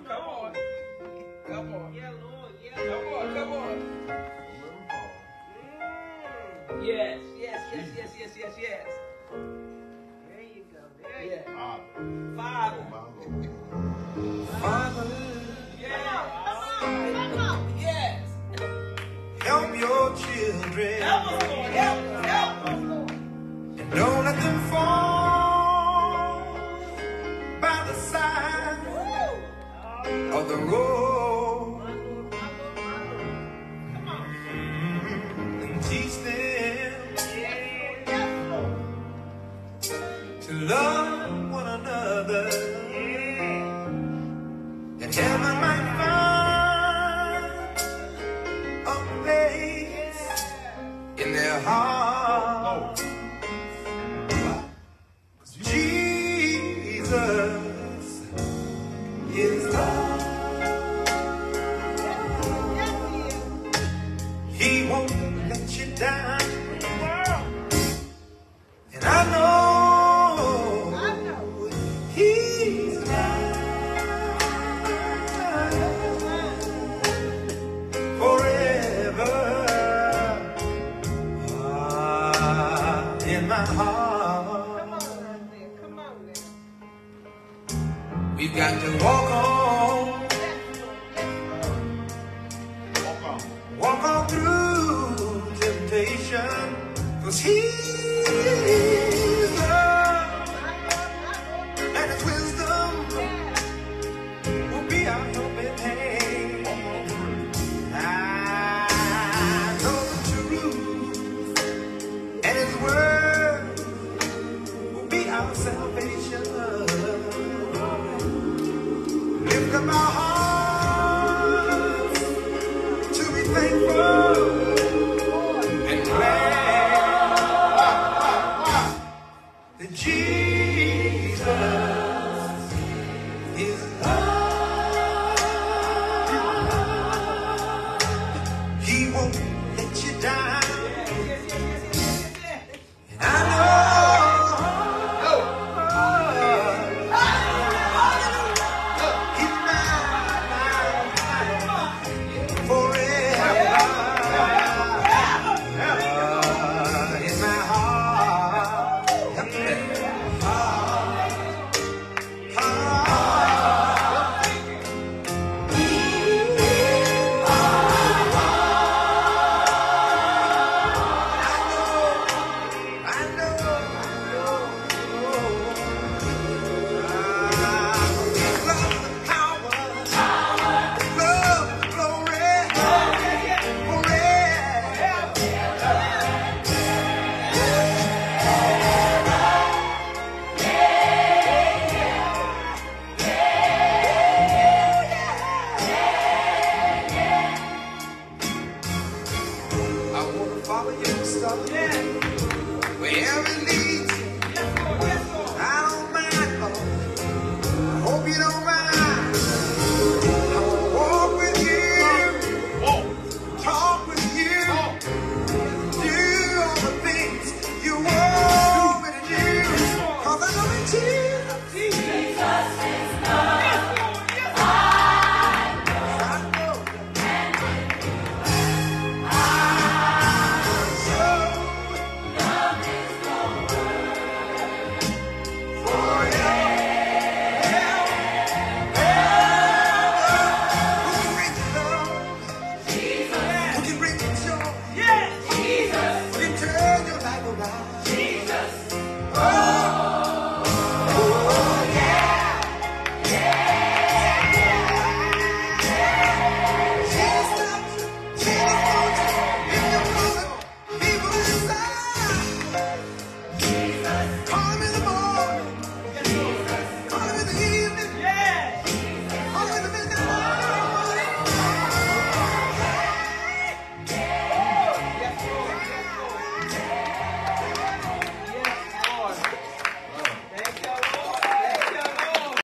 Come on. Come on. Yeah, Lord. Yeah. Come on. Come on. Yes. Yes. Yes. Yes. Yes. Yes. Yes. There you go. There you go. Father. Father, Come on. Yes. help your children. Help us, Lord. Help us. Help us. And don't let them fall by the side of the road. And teach them to love one another. That heaven might find a place in their heart. Jesus is love. He won't let you down. And I know He's mine forever in my heart. Come on, We've got to walk on.